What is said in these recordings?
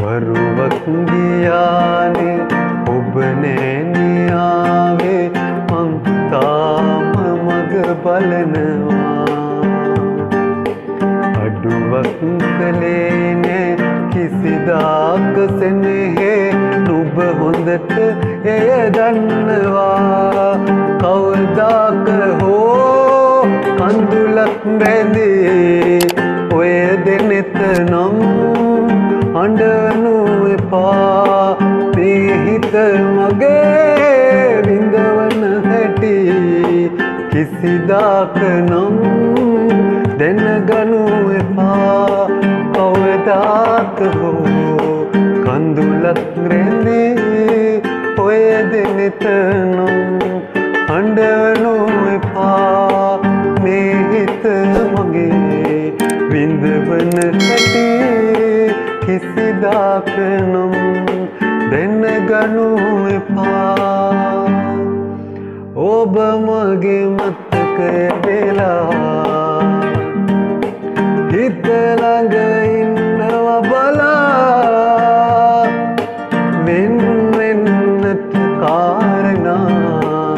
වරුවක් ගියානේ ඔබ නෑනියාවේ මං තාම මග බලනවා අඩුවක් කළේ නෑ කිසිදාක සෙනෙහේ නුඹ හොඳට එය දන්නවා කවදාක හෝ කඳුලක් බැඳේ ඔය දෙනෙත නම් අඬනු එපා මේ හිත මගේ විඳවන හැටි කිසිදාක නම් දැනගනු එපා කවදාක හෝ කඳුලක් රැඳේ ඔය දෙනෙත නම් අඬනු එපා මේ හිත මගේ විඳවන හැටි කිසිදාක නම් දැනගනු එපා ඔබ මගේ මතක වෙලා හිත ළඟ ඉන්නවා බලා වෙන් වෙන්නට කාරණා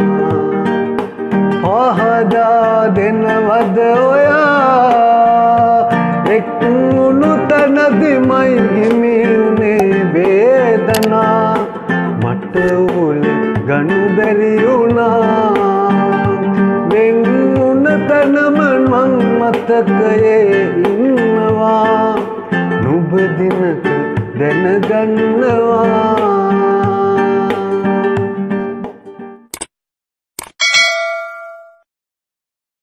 පහදා දෙනවද ඔයා එක්මුණු තනදිමයි හිමිුනේ වේදනා මට උල ගනු බැරි වුණා වෙන්මුණ තනම මං මතකයේ ඉන්නවා නුඹ දිනක දැනගන්නවා